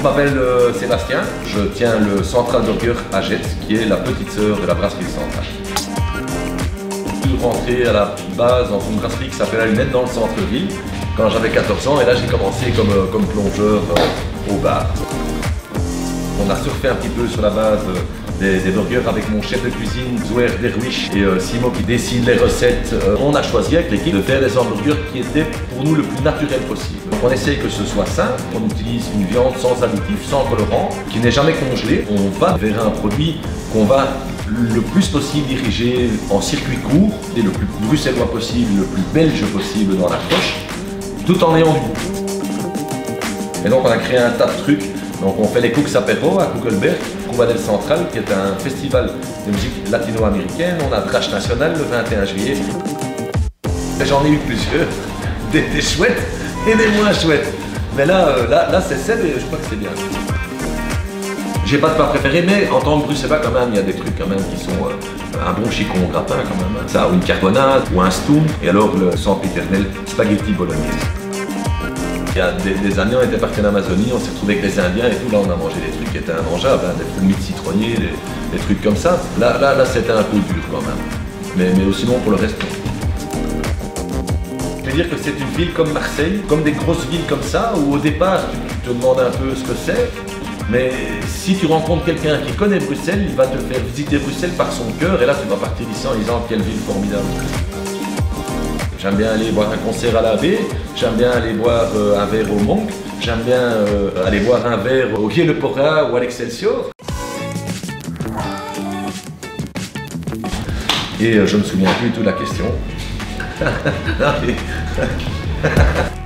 je m'appelle Sébastien, je tiens le Central Burger à Jette, qui est la petite sœur de la brasserie centrale. Je suis rentré à la base dans une brasserie qui s'appelle Allumette dans le centre-ville quand j'avais 14 ans et là j'ai commencé comme plongeur au bar. On a surfé un petit peu sur la base des burgers avec mon chef de cuisine Zouer Derwish et Simo qui dessine les recettes. On a choisi avec l'équipe de faire des hamburgers qui étaient pour nous le plus naturel possible. Donc on essaye que ce soit sain, on utilise une viande sans additifs, sans colorant, qui n'est jamais congelée. On va vers un produit qu'on va le plus possible diriger en circuit court, et le plus bruxellois possible, le plus belge possible dans l'approche, tout en ayant du goût. Et donc on a créé un tas de trucs. Donc on fait les Cooks Apéro à Kugelberg, Cuba del Central, qui est un festival de musique latino-américaine. On a Trash National le 21 juillet. J'en ai eu plusieurs, des chouettes et des moins chouettes. Mais là c'est celle et je crois que c'est bien. J'ai pas de plat préféré, mais en tant que bruxellois quand même, il y a des trucs quand même qui sont un bon chicon au gratin quand même. Ça, ou une carbonade, ou un stoum, et alors le sempiternel spaghetti bolognaise. Il y a des années, on était partis en Amazonie, on s'est retrouvé avec les Indiens et tout, là on a mangé des trucs qui étaient immangeables, hein, des fourmis de citronnier, des trucs comme ça. Là c'était un peu dur quand même, mais sinon pour le reste, non. Je veux dire que c'est une ville comme Marseille, comme des grosses villes comme ça, où au départ tu te demandes un peu ce que c'est, mais si tu rencontres quelqu'un qui connaît Bruxelles, il va te faire visiter Bruxelles par son cœur, et là tu vas partir d'ici en disant quelle ville formidable. J'aime bien aller boire un concert à la baie, j'aime bien aller boire un verre au Monk, j'aime bien aller boire un verre au Guy Le Pora ou à l'Excelsior. Et je me souviens plus de la question.